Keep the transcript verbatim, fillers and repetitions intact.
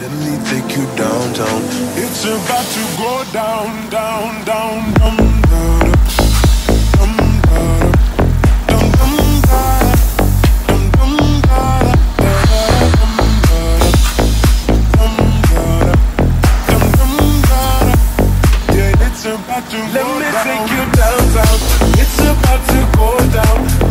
Let me take you downtown. It's about to go down, down, down, down, down, down, down, down, down, down. Let me take you downtown. It's about to go down.